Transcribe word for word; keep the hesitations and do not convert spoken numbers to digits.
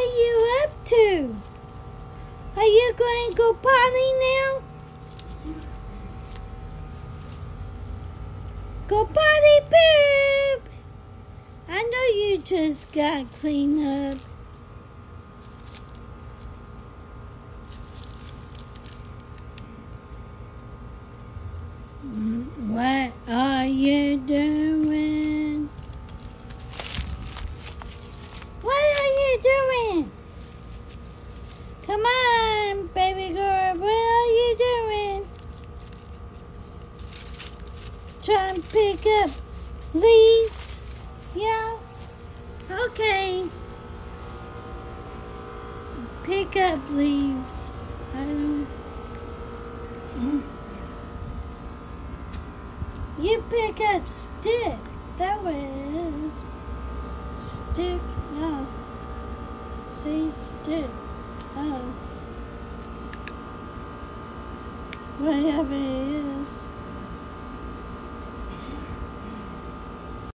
are you up to? Are you going to go potty now? Go potty poop! I know you just got cleaned up. What are you doing? What are you doing? Come on, baby girl, what are you doing? Trying to pick up leaves? Yeah? Okay. Pick up leaves. I don't... Mm. You pick up stick. That was stick. Oh. See, stick. Oh. Whatever it is.